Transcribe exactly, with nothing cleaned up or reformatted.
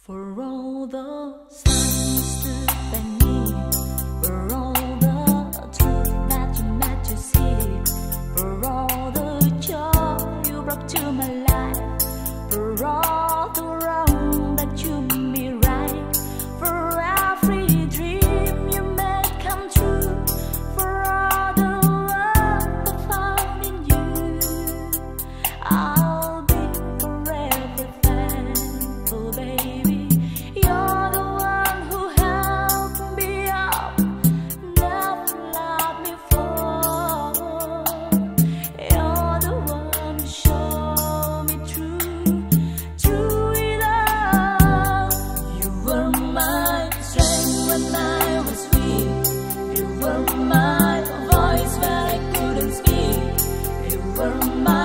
For all the signs to beneath, for all the truth that you meant to see, for all the joy you brought to my life, for all the wrong that you made me right, for every dream you made come true, for all the love I found in you, I'll be forever thankful, baby. You're the one who held me up, never let me fall. You're the one who showed me true, true love. You were my strength when I was weak. You were my voice when I couldn't speak. You were my